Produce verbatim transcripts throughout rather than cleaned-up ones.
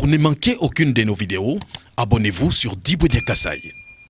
Pour ne manquer aucune de nos vidéos, abonnez-vous sur Diboudia Kassai.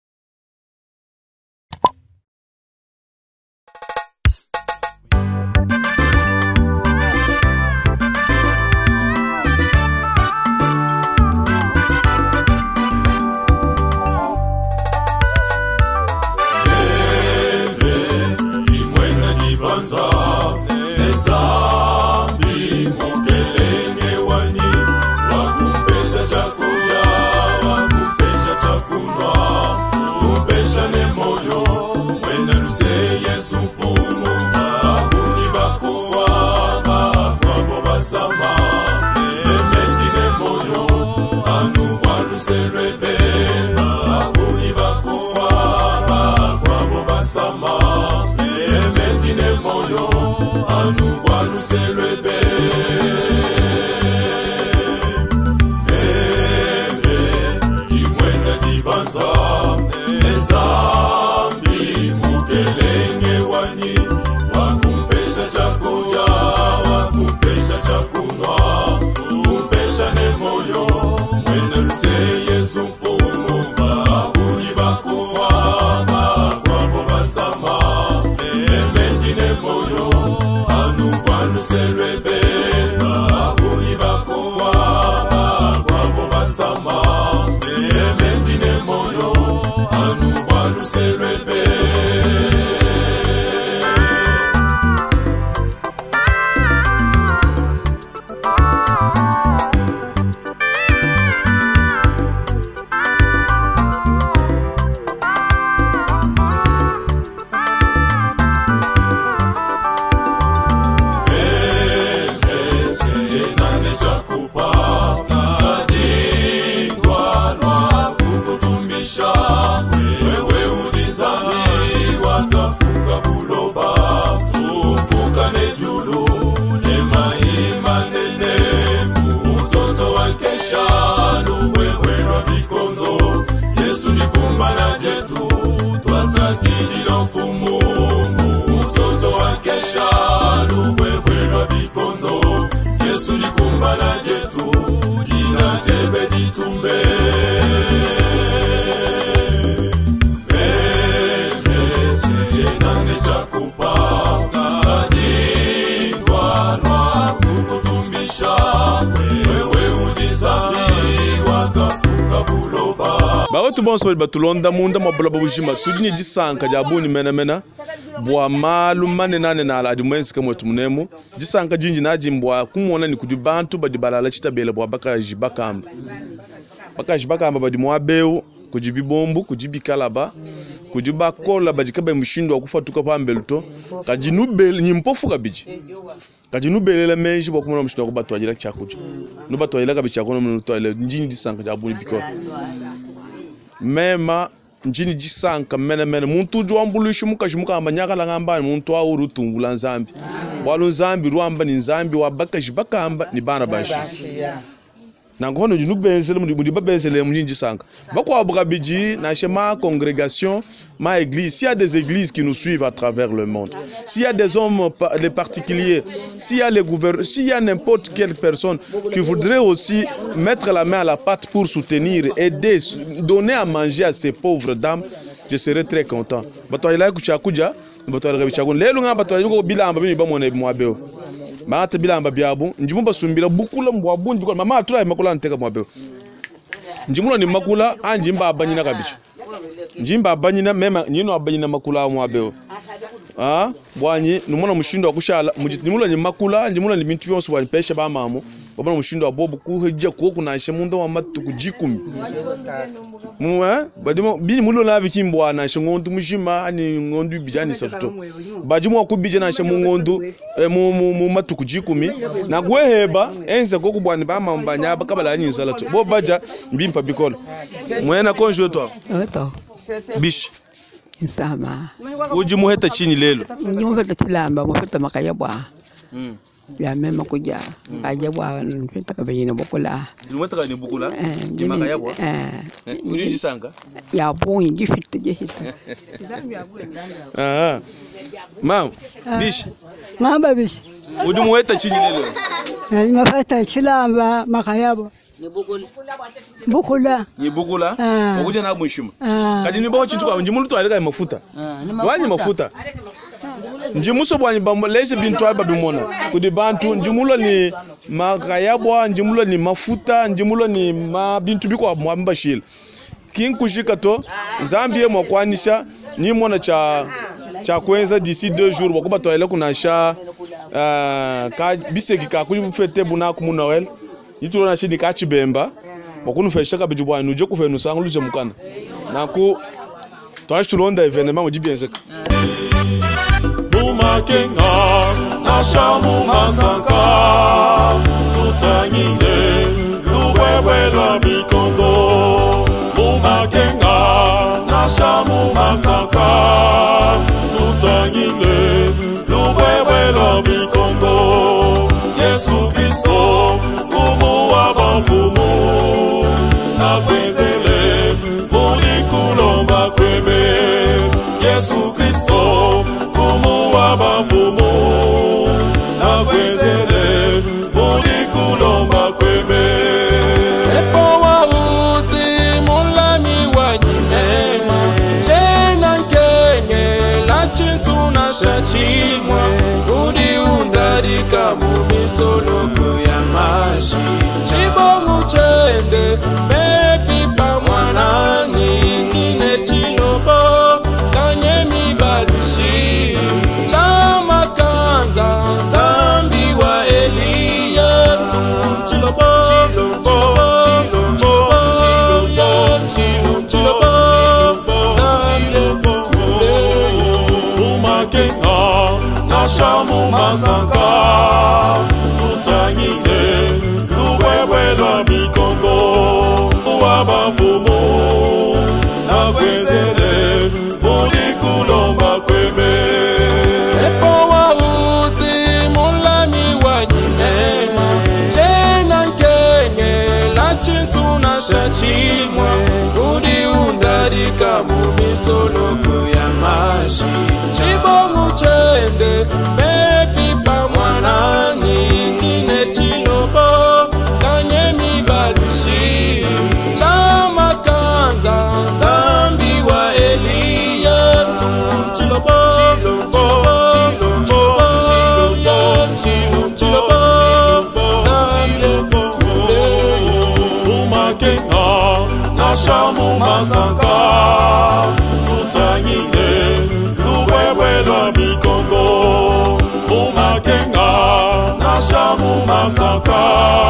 Zambi mukelenge wani wakumpesha chakula wakumpesha chakunwa kumpesha ne moyo mwena luse Yesu mfumu bakuni bakuwa bakwabo basama emeti ne moyo anu waluselwebe bakuni bakuwa bakwabo basama emeti ne moyo anu waluselwebe eme kimwena jibanza ezambi mukelenge wani wakumpesha chakuja wakumpesha chakunwa kumpesha ne moyo mwena luse Yesu mfumu bakuni bakuwa bakwabo basama emeti ne moyo Selwebe bakuni bakuwa bakwabo basama emendine moyo anu walu selwebe Yesu likumbana jetu twasakidi l'enfumu mtoto wakesha lubwebwe lwa bikondo Yesu likumbana jetu dina jebe ditumbe meme chenane chakupa kadingwa nwa kukutumbisha wewe udizami wakafuka buloba Baotu bonso batulonda munda mabula babujima tudini jisanka jabuni mena mena bwa malu mane nane na ala dimwensi kama tumunemu jisanka jinji na jimbwa kumwona ni kudibantu badibalala chitabele bwa baka jibakamba baka jibakamba badimwabeu kujibibombu kujibikalaba kujibakola badikabe mshindo akufa tuka pambeluto kajinubele nyimpofu kabiji kajinubele menji bwa kumona mshindo kubatwajira chakuja nubatwajira kabichakona mnutwale njini jisanka jabuni biko mema njini jisanka mena mena muntu jwambulishu mukashimuka amanyaka la ngambani muntu wa urutungula nzambi walu nzambi ruamba ni nzambi wabaka jibakamba ni bana bashi nango hono junubenzele mundi babenzele munji jisanka bakwa bugabiji na chema congrégation ma église s'il y a des églises qui nous suivent à travers le monde s'il y a des hommes les particuliers s'il y a les gouverneurs s'il y a n'importe quelle personne qui voudrait aussi mettre la main à la pâte pour soutenir aider donner à manger à ces pauvres dames je serai très content batoyela kuchakuja batoyela bichagun lelo nga batoyela ko bilamba bini bamone mwabeo Mata bilamba biabu njimumba sumbira bukula mbwabundi bikona mama atula makula nteka mwabeo njimula ni makula anjimba abanyina kabichi njimba abanyina mema nyino abanyina makula mwabeo ah bwanyi numona mushindo akushala mujimula ni makula njimula ni bintu byonso bwa pesha ba mamu babona mushindo abobu kuhejja ko kunashe mundo wa matuku jikumi muwa badimo bini mulo na bikimbwa na shingondu mushima ani ngondu bijani satuto bajimo akubije na shamungondu mu mu matuku jikumi na gweheba enze ko kubwani ba mambanya bakabala nyi salatu bo baja mbimpa bikola mwena konjo to to bish insama uji muheta chini lelo nyumva tilamba muheta makayabwa mm ya mema kuja aja bwa nfita kabeyina bokula Lumata ni bukula di makayabwa eh uji jisanga ya bonyi gifite gihita ah mam bish ngamba bish uji muheta chini lelo eh mafata chilamba makayabwa Bukula. Ni bukula. Ah. Okuja na mwishimu. Ah. Kadi ni bawo chintu kwa njimulu to alika mafuta. Wani mafuta. Njimuso bwa nyibambo lese bintu aba bimona. Kudi bantu njimulo ni makayabwa, njimulo ni mafuta, njimulo ni ma bintu biko mwamba shil. King kushika to Zambie mwakwanisha ni mwana cha cha kwenza d'ici deux jours wakuba to ele kuna sha uh, ka biseki ka kujufete buna ku Noel. Yituro na shidi ka chibemba wakunu fesha ka bijubwa nuje ku fenu sangulu je mukana. Naku twashulonda evenement mu jibienzeka. Mumakenga na shamu masanka tutanyine luwewe lwa bikondo. Mumakenga na shamu masanka tutanyine luwewe lwa bikondo. Yesu Kristo fumu wa banfumu na kwenzele muli kulomba kwebe. Yesu Kristo fumu wa banfumu na kwenzele muli kulomba kwebe. Epo wa uti mulami wa nyimema chena nkenge la chintu na shachimwe udi undadika mumitoloko ya mashi chibongu chende bebi pa mwanani kine chilobo kanye mibalushi chama kanda zambi wa Eliya su chilobo chilobo chilobo chilobo chilobo chilobo umakenga na shamu masanka tutanyine luwewe lwa bikondo. Wabafumu na kwenzele muli kulomba kwebe. Epo wa uti mulami wa nyimema chena nkenge la chintu na shachimwe udi undadika mumitoloko ya mashi chibongu chende bebi pa mwanani kine chilobo kanye mibalushi chama kanda zambi wa Eliya su chilobo chilobo chilobo Yesu chilobo chilobo umakenga na shamu masanka tutanyine luwewe lwa bikondo. Umakenga na shamu masanka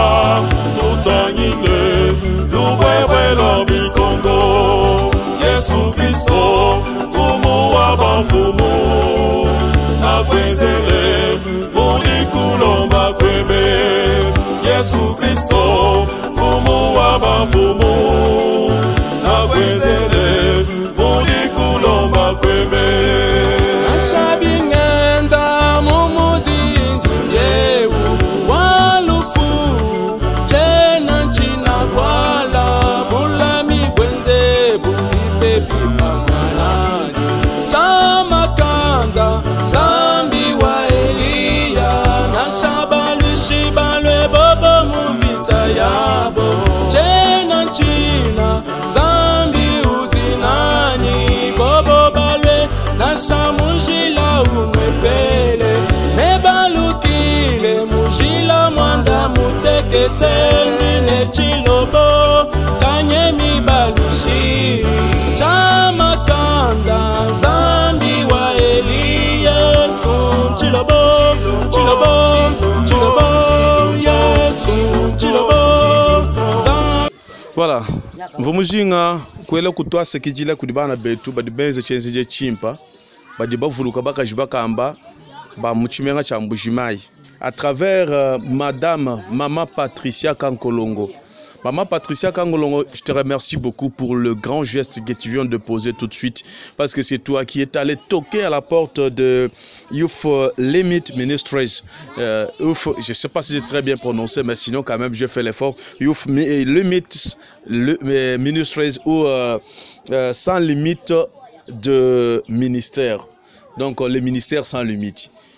tutanyine luwewe lwa bikondo. Yesu Kristo fumu wa banfumu na kwenzele muli kulomba kwebe. Yesu Kristo fumu wa banfumu na kwenzele muli kulomba kwebe. Ashabi ngenda mumudinji myewu walufu chena nchina bwala bulami bwende buti pepi pamanani chama kanda zambi wa Eliya na shabalushi balwe bobo muvita yabo chena nchina zambi utinani bobo balwe na shamujila umwepele mebalukile mujila mwanda mutekete njine chilobo kanye mibalushi chama kanda zambi wa Eliya su chilobo chilobo chilobo Yesu chilobo. Voilà. Vumujinga kwela kutwa sekijila kudibana betu badibenze chenzi je chimpa badibavuluka bakajibakamba ba muchimenga cha mbujimai à travers euh, madame Maman Patricia Kankolongo. Maman Patricia Kankolongo, je te remercie beaucoup pour le grand geste que tu viens de poser tout de suite, parce que c'est toi qui es allé toquer à la porte de Youth Limit Ministries. Euh, Youth, je ne sais pas si j'ai très bien prononcé, mais sinon quand même je fais l'effort. Youth Limit Ministries ou euh, euh, sans limite de ministère. Donc les ministères sans limite.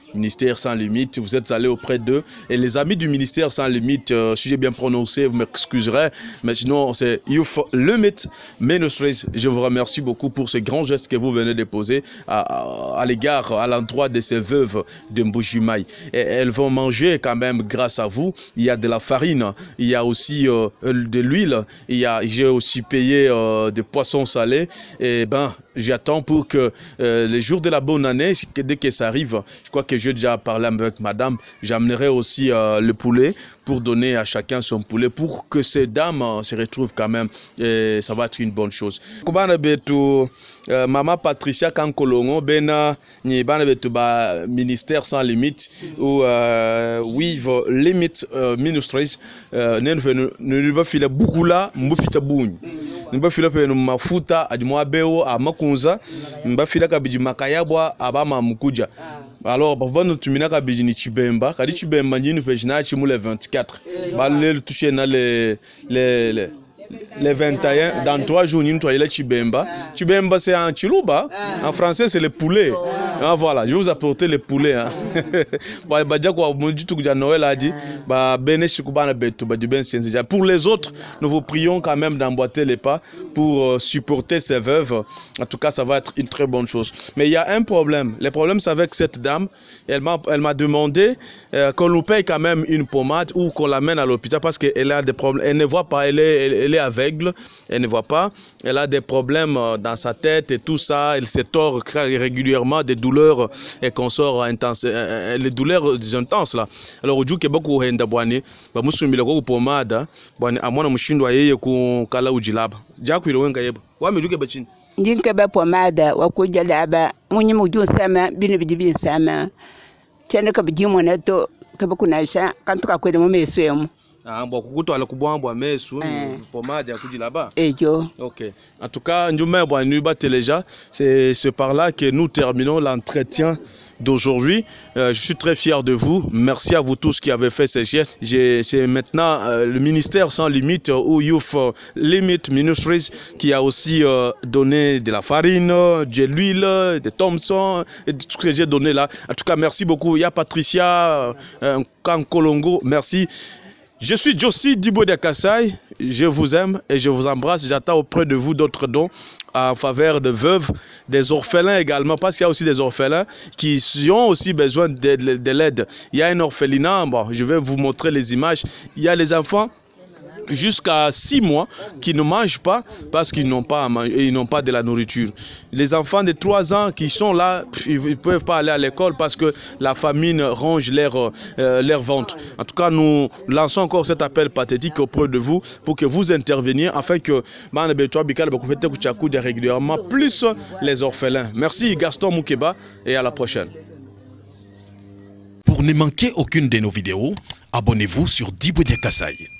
Ministère Sans Limite, vous êtes allé auprès d'eux. Et les amis du Ministère Sans Limite, euh, si j'ai bien prononcé, vous m'excuserez, mais sinon c'est Youth Limit Ministries. Je vous remercie beaucoup pour ce grand geste que vous venez de poser à, à, à l'égard, à l'endroit de ces veuves de Mbujimayi. Et elles vont manger quand même grâce à vous. Il y a de la farine, il y a aussi euh, de l'huile, il y a, j'ai aussi payé euh, des poissons salés. Et ben, j'attends pour que euh, les jours de la bonne année, dès que ça arrive, je crois que j'ai déjà parlé avec madame, j'amènerai aussi euh, le poulet pour donner à chacun son poulet, pour que ces dames euh, se retrouvent quand même, et ça va être une bonne chose. Euh, Maman Patricia Kankolongo, Bena, ni bana betu ba Ministère Sans Limite ou euh, With Limit euh, Ministries, euh, ne pas filer beaucoup là, mbufita bouni. Ne pas filer pe mafuta adimwa beo a makunza, mba filer kabiji makayabwa abama mukuja. Alors, parfois nous tumina kabiji ni chibemba, kadi chibemba ni nous pejina chimu le vingt-quatre. Ba le toucher na les les les les vingt et un, dans trois jours, nous avons le Chibemba. Chibemba, c'est un chilouba. En français, c'est le poulet. Ah, voilà, je vais vous apporter le poulet. Pour les autres, nous vous prions quand même d'emboîter les pas pour supporter ces veuves. En tout cas, ça va être une très bonne chose. Mais il y a un problème. Le problème, c'est avec cette dame. Elle m'a demandé euh, qu'on nous paye quand même une pommade ou qu'on l'amène à l'hôpital parce qu'elle a des problèmes. Elle ne voit pas, elle est, elle, elle est aveugle, elle ne voit pas, elle a des problèmes dans sa tête et tout ça, elle se tord régulièrement, des douleurs et qu'on sort intense, les douleurs intenses là. Alors aujourd'hui que beaucoup henda bwani, ba musumila ko pomada, bwani amona mushindwa yeye ku kala ujilaba. Jaku ile wenga yebo. Wa mejuke bachini. Ndinke ba pomada wa kujalaba, munyi mujun sama binu bidibi sama. Chene ka bijimo na to ka bakunasha kantuka kwele mu meswemu. Ah bon, kukuto ala kubwambwa mesu pomade ya kujilaba. Ejo. OK. En tout cas, njuma bwa nuba teleja, c'est c'est par là que nous terminons l'entretien d'aujourd'hui. Euh, je suis très fier de vous. Merci à vous tous qui avez fait ces gestes. C'est maintenant euh, le ministère Sans Limite ou Youth Limit Ministries qui a aussi euh, donné de la farine, de l'huile, de Thompson, et tout ce que j'ai donné là. En tout cas, merci beaucoup. Il y a Patricia euh, Kankolongo. Merci. Je suis Jossi Diboué de Kassai, je vous aime et je vous embrasse. J'attends auprès de vous d'autres dons en faveur de veuves, des orphelins également, parce qu'il y a aussi des orphelins qui ont aussi besoin de, de, de l'aide. Il y a un orphelinat, bon, je vais vous montrer les images. Il y a les enfants jusqu'à six mois qui ne mangent pas parce qu'ils n'ont pas à manger, ils n'ont pas de la nourriture. Les enfants de trois ans qui sont là, ils ne peuvent pas aller à l'école parce que la famine ronge leur, euh, leur ventre. En tout cas, nous lançons encore cet appel pathétique auprès de vous pour que vous interveniez afin que régulièrement plus les orphelins. Merci Gaston Moukeba et à la prochaine. Pour ne manquer aucune de nos vidéos, abonnez-vous sur Diboué de Kassai.